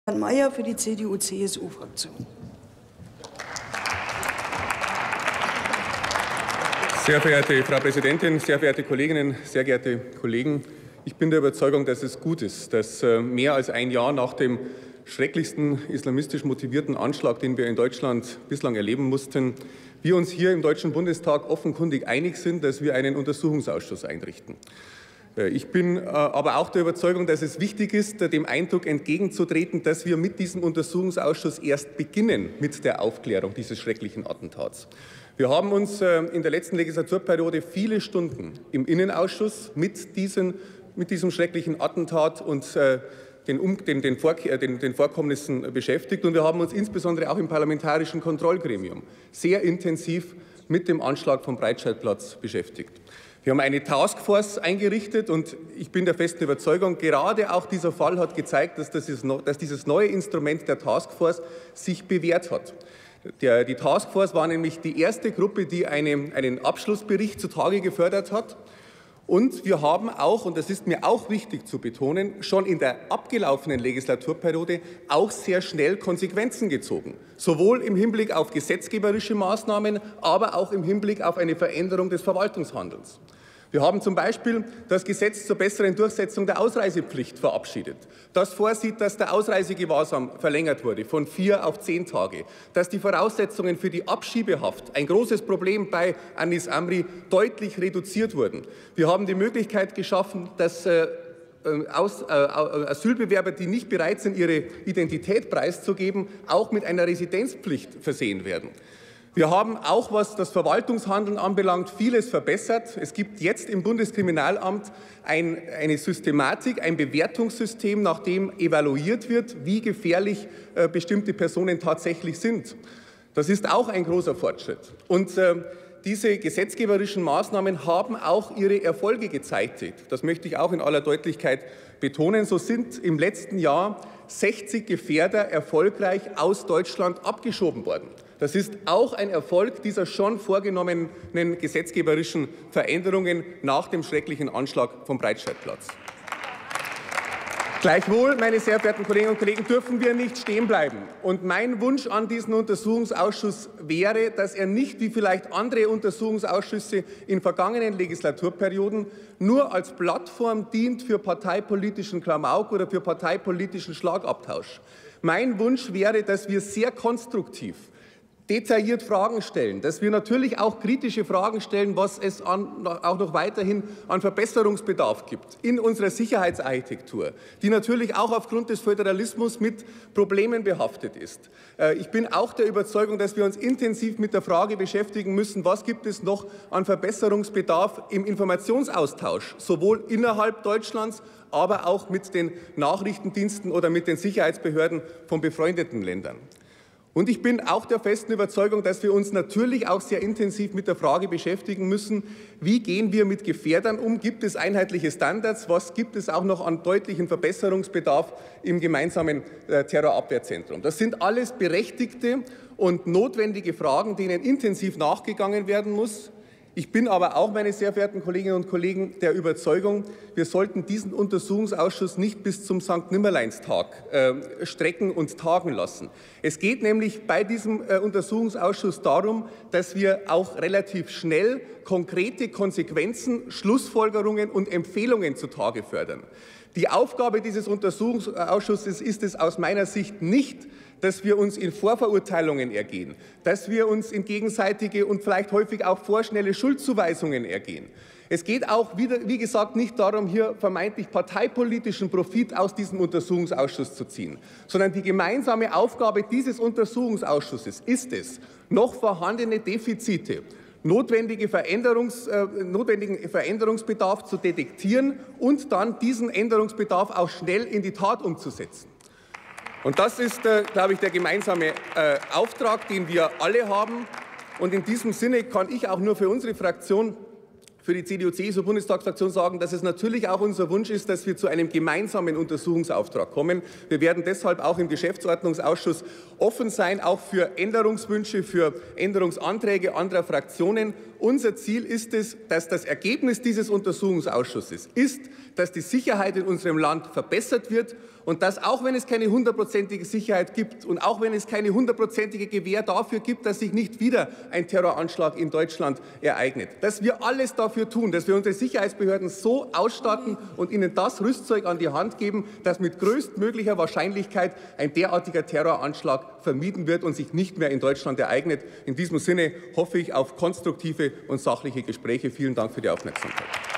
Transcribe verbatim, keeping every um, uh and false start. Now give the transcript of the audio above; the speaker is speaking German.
Herrn Mayer für die C D U C S U-Fraktion. Sehr verehrte Frau Präsidentin, sehr verehrte Kolleginnen, sehr geehrte Kollegen! Ich bin der Überzeugung, dass es gut ist, dass mehr als ein Jahr nach dem schrecklichsten islamistisch motivierten Anschlag, den wir in Deutschland bislang erleben mussten, wir uns hier im Deutschen Bundestag offenkundig einig sind, dass wir einen Untersuchungsausschuss einrichten. Ich bin aber auch der Überzeugung, dass es wichtig ist, dem Eindruck entgegenzutreten, dass wir mit diesem Untersuchungsausschuss erst beginnen mit der Aufklärung dieses schrecklichen Attentats. Wir haben uns in der letzten Legislaturperiode viele Stunden im Innenausschuss mit, diesen, mit diesem schrecklichen Attentat und den, den, den, Vor den, den Vorkommnissen beschäftigt. Und wir haben uns insbesondere auch im Parlamentarischen Kontrollgremium sehr intensiv mit dem Anschlag vom Breitscheidplatz beschäftigt. Wir haben eine Taskforce eingerichtet und ich bin der festen Überzeugung, gerade auch dieser Fall hat gezeigt, dass, das ist, dass dieses neue Instrument der Taskforce sich bewährt hat. Der, die Taskforce war nämlich die erste Gruppe, die eine, einen Abschlussbericht zutage gefördert hat. Und wir haben auch, und das ist mir auch wichtig zu betonen, schon in der abgelaufenen Legislaturperiode auch sehr schnell Konsequenzen gezogen. Sowohl im Hinblick auf gesetzgeberische Maßnahmen, aber auch im Hinblick auf eine Veränderung des Verwaltungshandelns. Wir haben zum Beispiel das Gesetz zur besseren Durchsetzung der Ausreisepflicht verabschiedet, das vorsieht, dass der Ausreisegewahrsam verlängert wurde von vier auf zehn Tage, dass die Voraussetzungen für die Abschiebehaft, ein großes Problem bei Anis Amri, deutlich reduziert wurden. Wir haben die Möglichkeit geschaffen, dass äh, Aus, äh, Asylbewerber, die nicht bereit sind, ihre Identität preiszugeben, auch mit einer Residenzpflicht versehen werden. Wir haben auch, was das Verwaltungshandeln anbelangt, vieles verbessert. Es gibt jetzt im Bundeskriminalamt ein, eine Systematik, ein Bewertungssystem, nach dem evaluiert wird, wie gefährlich äh, bestimmte Personen tatsächlich sind. Das ist auch ein großer Fortschritt. Und äh, diese gesetzgeberischen Maßnahmen haben auch ihre Erfolge gezeitigt. Das möchte ich auch in aller Deutlichkeit betonen. So sind im letzten Jahr sechzig Gefährder erfolgreich aus Deutschland abgeschoben worden. Das ist auch ein Erfolg dieser schon vorgenommenen gesetzgeberischen Veränderungen nach dem schrecklichen Anschlag vom Breitscheidplatz. Gleichwohl, meine sehr verehrten Kolleginnen und Kollegen, dürfen wir nicht stehen bleiben. Und mein Wunsch an diesen Untersuchungsausschuss wäre, dass er nicht wie vielleicht andere Untersuchungsausschüsse in vergangenen Legislaturperioden nur als Plattform dient für parteipolitischen Klamauk oder für parteipolitischen Schlagabtausch. Mein Wunsch wäre, dass wir sehr konstruktiv detailliert Fragen stellen, dass wir natürlich auch kritische Fragen stellen, was es an, auch noch weiterhin an Verbesserungsbedarf gibt in unserer Sicherheitsarchitektur, die natürlich auch aufgrund des Föderalismus mit Problemen behaftet ist. Ich bin auch der Überzeugung, dass wir uns intensiv mit der Frage beschäftigen müssen, was gibt es noch an Verbesserungsbedarf im Informationsaustausch, sowohl innerhalb Deutschlands, aber auch mit den Nachrichtendiensten oder mit den Sicherheitsbehörden von befreundeten Ländern. Und ich bin auch der festen Überzeugung, dass wir uns natürlich auch sehr intensiv mit der Frage beschäftigen müssen, wie gehen wir mit Gefährdern um? Gibt es einheitliche Standards? Was gibt es auch noch an deutlichen Verbesserungsbedarf im gemeinsamen Terrorabwehrzentrum? Das sind alles berechtigte und notwendige Fragen, denen intensiv nachgegangen werden muss. Ich bin aber auch, meine sehr verehrten Kolleginnen und Kollegen, der Überzeugung, wir sollten diesen Untersuchungsausschuss nicht bis zum Sankt Nimmerleinstag äh, strecken und tagen lassen. Es geht nämlich bei diesem äh, Untersuchungsausschuss darum, dass wir auch relativ schnell konkrete Konsequenzen, Schlussfolgerungen und Empfehlungen zutage fördern. Die Aufgabe dieses Untersuchungsausschusses ist es aus meiner Sicht nicht, dass wir uns in Vorverurteilungen ergehen, dass wir uns in gegenseitige und vielleicht häufig auch vorschnelle Schuldzuweisungen ergehen. Es geht auch, wieder, wie gesagt, nicht darum, hier vermeintlich parteipolitischen Profit aus diesem Untersuchungsausschuss zu ziehen, sondern die gemeinsame Aufgabe dieses Untersuchungsausschusses ist es, noch vorhandene Defizite, Notwendige Veränderungs, äh, notwendigen Veränderungsbedarf zu detektieren und dann diesen Änderungsbedarf auch schnell in die Tat umzusetzen. Und das ist, äh, glaube ich, der gemeinsame äh, Auftrag, den wir alle haben. Und in diesem Sinne kann ich auch nur für unsere Fraktion, für die C D U C S U-Bundestagsfraktion sagen, dass es natürlich auch unser Wunsch ist, dass wir zu einem gemeinsamen Untersuchungsauftrag kommen. Wir werden deshalb auch im Geschäftsordnungsausschuss offen sein, auch für Änderungswünsche, für Änderungsanträge anderer Fraktionen. Unser Ziel ist es, dass das Ergebnis dieses Untersuchungsausschusses ist, dass die Sicherheit in unserem Land verbessert wird und dass, auch wenn es keine hundertprozentige Sicherheit gibt und auch wenn es keine hundertprozentige Gewähr dafür gibt, dass sich nicht wieder ein Terroranschlag in Deutschland ereignet, dass wir alles dafür tun, dass wir unsere Sicherheitsbehörden so ausstatten und ihnen das Rüstzeug an die Hand geben, dass mit größtmöglicher Wahrscheinlichkeit ein derartiger Terroranschlag vermieden wird und sich nicht mehr in Deutschland ereignet. In diesem Sinne hoffe ich auf konstruktive und sachliche Gespräche. Vielen Dank für die Aufmerksamkeit.